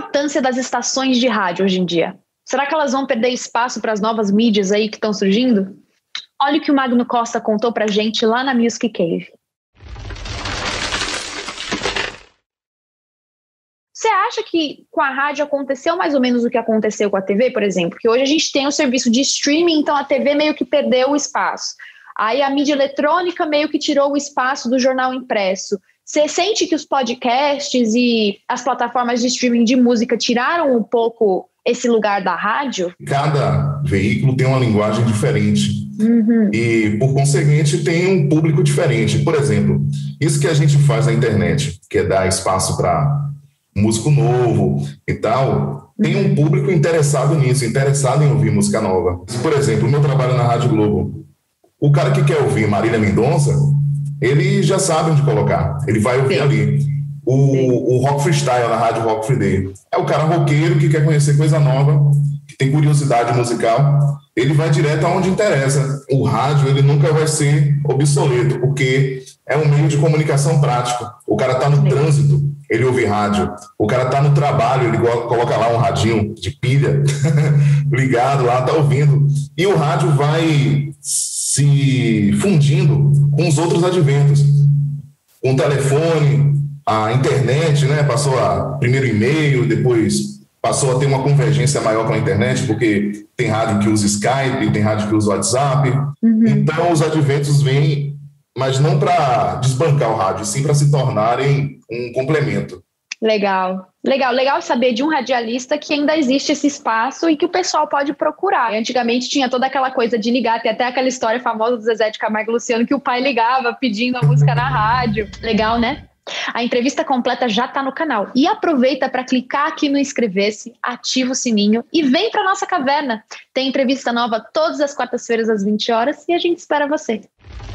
importância das estações de rádio hoje em dia? Será que elas vão perder espaço para as novas mídias aí que estão surgindo? Olha o que o Magno Costa contou pra gente lá na Music Cave. Você acha que com a rádio aconteceu mais ou menos o que aconteceu com a TV, por exemplo? Que hoje a gente tem o serviço de streaming, então a TV meio que perdeu o espaço. Aí a mídia eletrônica meio que tirou o espaço do jornal impresso. Você sente que os podcasts e as plataformas de streaming de música tiraram um pouco esse lugar da rádio? Cada veículo tem uma linguagem diferente. E, por conseguinte, tem um público diferente. Por exemplo, isso que a gente faz na internet, que é dar espaço para músico novo e tal, tem um público interessado nisso, interessado em ouvir música nova. Por exemplo, o meu trabalho na Rádio Globo, o cara que quer ouvir Marília Mendonça, ele já sabe onde colocar, ele vai ouvir ali. O Rock Freestyle na Rádio Rock Free Day é o cara roqueiro que quer conhecer coisa nova, que tem curiosidade musical, ele vai direto aonde interessa. O rádio, ele nunca vai ser obsoleto, porque é um meio de comunicação prático. O cara tá no trânsito, ele ouve rádio. O cara tá no trabalho, ele coloca lá um radinho de pilha ligado lá, tá ouvindo. E o rádio vai se fundindo com os outros adventos. Com o telefone, a internet, né? Passou a primeiro e-mail, depois passou a ter uma convergência maior com a internet, porque tem rádio que usa Skype, tem rádio que usa WhatsApp. Então os adventos vêm, mas não para desbancar o rádio, sim para se tornarem um complemento. Legal saber de um radialista que ainda existe esse espaço e que o pessoal pode procurar. Antigamente tinha toda aquela coisa de ligar, tem até aquela história famosa do Zezé de Camargo e Luciano que o pai ligava pedindo a música na rádio. Legal, né? A entrevista completa já está no canal. E aproveita para clicar aqui no inscrever-se, ativa o sininho e vem para nossa caverna. Tem entrevista nova todas as quartas-feiras às 20 horas e a gente espera você.